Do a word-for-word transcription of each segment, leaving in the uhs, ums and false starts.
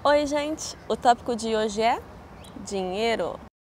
Oi, gente! O tópico de hoje é dinheiro.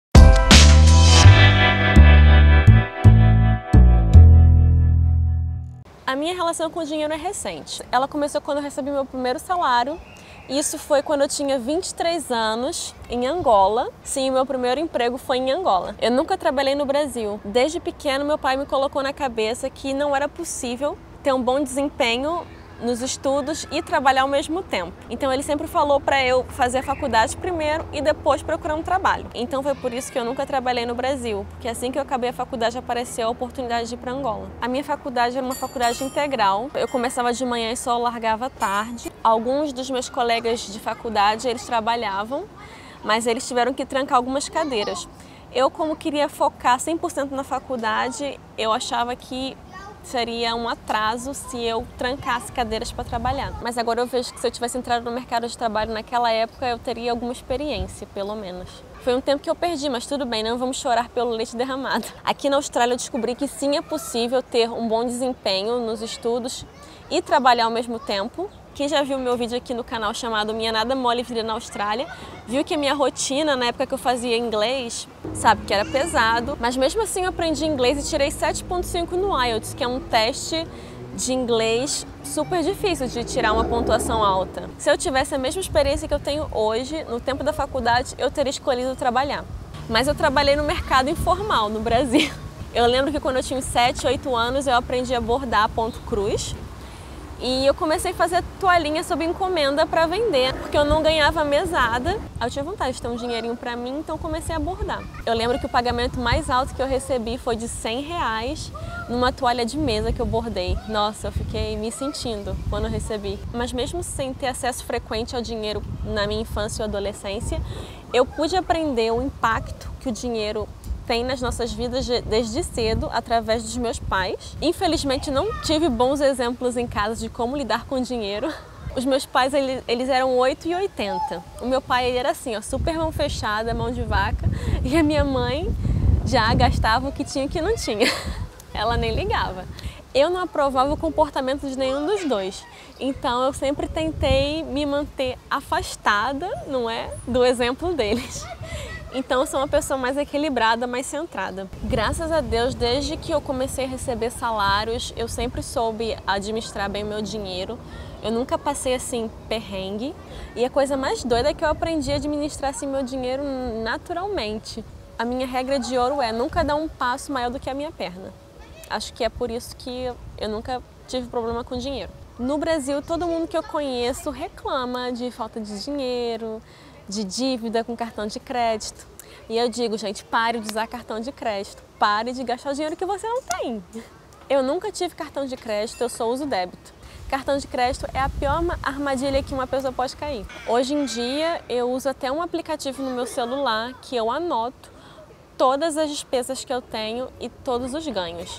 A minha relação com o dinheiro é recente. Ela começou quando eu recebi meu primeiro salário. Isso foi quando eu tinha vinte e três anos, em Angola. Sim, meu primeiro emprego foi em Angola. Eu nunca trabalhei no Brasil. Desde pequeno, meu pai me colocou na cabeça que não era possível ter um bom desempenho nos estudos e trabalhar ao mesmo tempo. Então ele sempre falou para eu fazer a faculdade primeiro e depois procurar um trabalho. Então foi por isso que eu nunca trabalhei no Brasil, porque assim que eu acabei a faculdade apareceu a oportunidade de ir para Angola. A minha faculdade era uma faculdade integral. Eu começava de manhã e só largava tarde. Alguns dos meus colegas de faculdade, eles trabalhavam, mas eles tiveram que trancar algumas cadeiras. Eu, como queria focar cem por cento na faculdade, eu achava que seria um atraso se eu trancasse cadeiras para trabalhar. Mas agora eu vejo que se eu tivesse entrado no mercado de trabalho naquela época, eu teria alguma experiência, pelo menos. Foi um tempo que eu perdi, mas tudo bem, não vamos chorar pelo leite derramado. Aqui na Austrália eu descobri que sim, é possível ter um bom desempenho nos estudos e trabalhar ao mesmo tempo. Quem já viu meu vídeo aqui no canal chamado Minha Nada Mole Vida na Austrália, viu que a minha rotina, na época que eu fazia inglês, sabe, que era pesado, mas mesmo assim eu aprendi inglês e tirei sete ponto cinco no I E L T S, que é um teste de inglês super difícil de tirar uma pontuação alta. Se eu tivesse a mesma experiência que eu tenho hoje, no tempo da faculdade, eu teria escolhido trabalhar. Mas eu trabalhei no mercado informal, no Brasil. Eu lembro que quando eu tinha uns sete, oito anos, eu aprendi a bordar ponto cruz. E eu comecei a fazer toalhinha sob encomenda para vender, porque eu não ganhava mesada. Eu tinha vontade de ter um dinheirinho para mim, então comecei a bordar. Eu lembro que o pagamento mais alto que eu recebi foi de cem reais numa toalha de mesa que eu bordei. Nossa, eu fiquei me sentindo quando eu recebi. Mas mesmo sem ter acesso frequente ao dinheiro na minha infância ou adolescência, eu pude aprender o impacto que o dinheiro tem nas nossas vidas desde cedo, através dos meus pais. Infelizmente, não tive bons exemplos em casa de como lidar com dinheiro. Os meus pais, eles, eles eram oito e oitenta. O meu pai, ele era assim, ó, super mão fechada, mão de vaca. E a minha mãe já gastava o que tinha e o que não tinha. Ela nem ligava. Eu não aprovava o comportamento de nenhum dos dois. Então, eu sempre tentei me manter afastada, não é, do exemplo deles. Então eu sou uma pessoa mais equilibrada, mais centrada. Graças a Deus, desde que eu comecei a receber salários, eu sempre soube administrar bem o meu dinheiro. Eu nunca passei assim perrengue. E a coisa mais doida é que eu aprendi a administrar assim meu dinheiro naturalmente. A minha regra de ouro é nunca dar um passo maior do que a minha perna. Acho que é por isso que eu nunca tive problema com dinheiro. No Brasil, todo mundo que eu conheço reclama de falta de dinheiro, de dívida com cartão de crédito. E eu digo, gente, pare de usar cartão de crédito. Pare de gastar o dinheiro que você não tem. Eu nunca tive cartão de crédito, eu só uso débito. Cartão de crédito é a pior armadilha que uma pessoa pode cair. Hoje em dia, eu uso até um aplicativo no meu celular que eu anoto todas as despesas que eu tenho e todos os ganhos.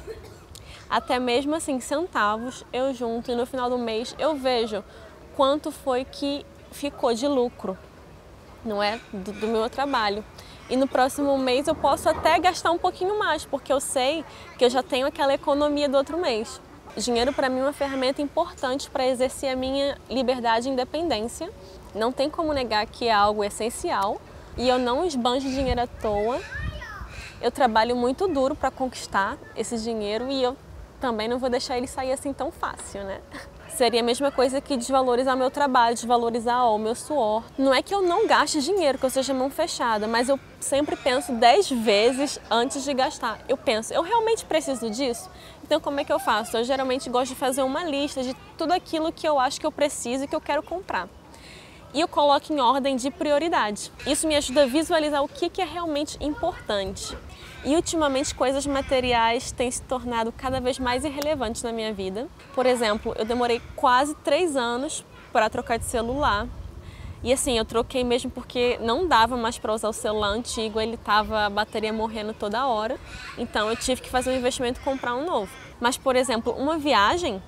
Até mesmo assim, centavos, eu junto e no final do mês eu vejo quanto foi que ficou de lucro, não é, do, do meu trabalho. E no próximo mês eu posso até gastar um pouquinho mais, porque eu sei que eu já tenho aquela economia do outro mês. Dinheiro para mim é uma ferramenta importante para exercer a minha liberdade e independência. Não tem como negar que é algo essencial e eu não esbanjo dinheiro à toa. Eu trabalho muito duro para conquistar esse dinheiro e eu também não vou deixar ele sair assim tão fácil, né? Seria a mesma coisa que desvalorizar meu trabalho, desvalorizar ó, o meu suor. Não é que eu não gaste dinheiro, que eu seja mão fechada, mas eu sempre penso dez vezes antes de gastar. Eu penso, eu realmente preciso disso? Então como é que eu faço? Eu geralmente gosto de fazer uma lista de tudo aquilo que eu acho que eu preciso e que eu quero comprar. E eu coloco em ordem de prioridade. Isso me ajuda a visualizar o que é realmente importante. E ultimamente coisas materiais têm se tornado cada vez mais irrelevantes na minha vida. Por exemplo, eu demorei quase três anos para trocar de celular. E assim, eu troquei mesmo porque não dava mais para usar o celular antigo, ele tava a bateria morrendo toda hora. Então eu tive que fazer um investimento e comprar um novo. Mas, por exemplo, uma viagem,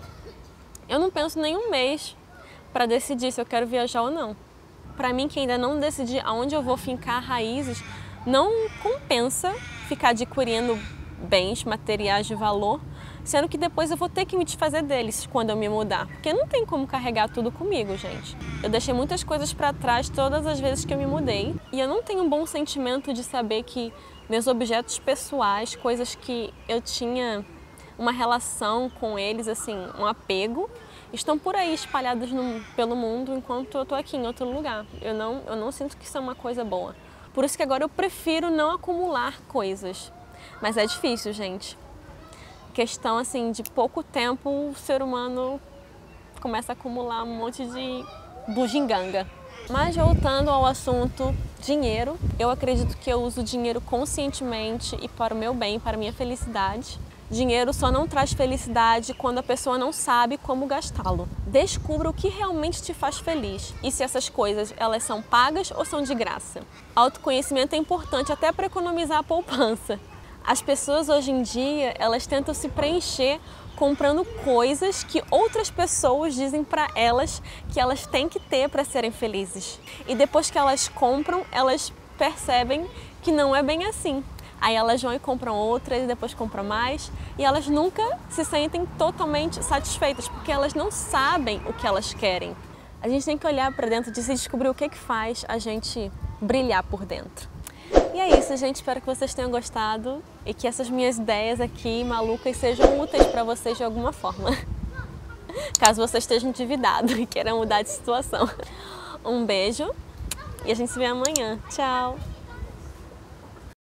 eu não penso nem um mês para decidir se eu quero viajar ou não. Para mim, que ainda não decidi aonde eu vou fincar raízes, não compensa ficar adquirindo bens materiais de valor sendo que depois eu vou ter que me desfazer deles quando eu me mudar, porque não tem como carregar tudo comigo, gente. Eu deixei muitas coisas para trás todas as vezes que eu me mudei e eu não tenho um bom sentimento de saber que meus objetos pessoais, coisas que eu tinha uma relação com eles, assim, um apego, estão por aí espalhados no, pelo mundo enquanto eu tô aqui em outro lugar. Eu não, eu não sinto que isso é uma coisa boa. Por isso que agora eu prefiro não acumular coisas. Mas é difícil, gente. Questão, assim, de pouco tempo o ser humano começa a acumular um monte de bugiganga. Mas voltando ao assunto dinheiro, eu acredito que eu uso dinheiro conscientemente e para o meu bem, para a minha felicidade. Dinheiro só não traz felicidade quando a pessoa não sabe como gastá-lo. Descubra o que realmente te faz feliz e se essas coisas elas são pagas ou são de graça. Autoconhecimento é importante até para economizar a poupança. As pessoas hoje em dia, elas tentam se preencher comprando coisas que outras pessoas dizem para elas que elas têm que ter para serem felizes. E depois que elas compram, elas percebem que não é bem assim. Aí elas vão e compram outras e depois compram mais e elas nunca se sentem totalmente satisfeitas porque elas não sabem o que elas querem. A gente tem que olhar para dentro de si e descobrir o que que faz a gente brilhar por dentro. E é isso, gente. Espero que vocês tenham gostado e que essas minhas ideias aqui malucas sejam úteis para vocês de alguma forma. Caso vocês estejam endividados e queiram mudar de situação. Um beijo e a gente se vê amanhã. Tchau!